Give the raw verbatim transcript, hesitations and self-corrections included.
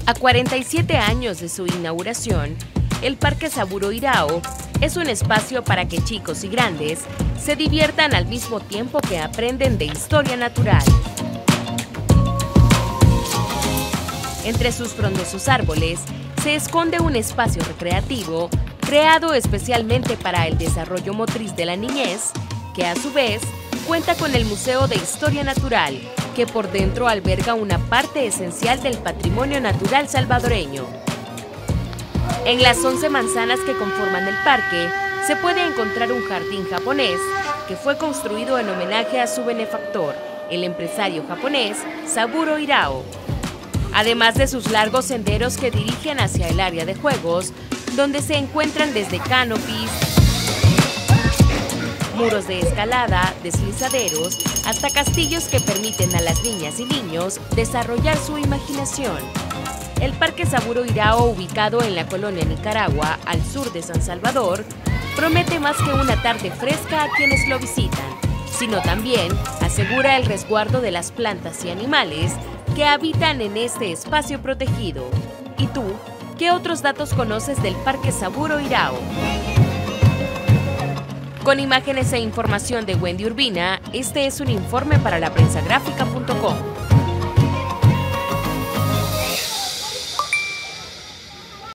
A cuarenta y siete años de su inauguración, el Parque Saburo Irao es un espacio para que chicos y grandes se diviertan al mismo tiempo que aprenden de historia natural. Entre sus frondosos árboles se esconde un espacio recreativo creado especialmente para el desarrollo motriz de la niñez, que a su vez cuenta con el Museo de Historia Natural, que por dentro alberga una parte esencial del patrimonio natural salvadoreño. En las once manzanas que conforman el parque, se puede encontrar un jardín japonés que fue construido en homenaje a su benefactor, el empresario japonés Saburo Irao. Además de sus largos senderos que dirigen hacia el área de juegos, donde se encuentran desde canopies, muros de escalada, deslizaderos, hasta castillos que permiten a las niñas y niños desarrollar su imaginación. El Parque Saburo Irao, ubicado en la colonia Nicaragua, al sur de San Salvador, promete más que una tarde fresca a quienes lo visitan, sino también asegura el resguardo de las plantas y animales que habitan en este espacio protegido. ¿Y tú, qué otros datos conoces del Parque Saburo Irao? Con imágenes e información de Wendy Urbina, este es un informe para la prensa gráfica punto com.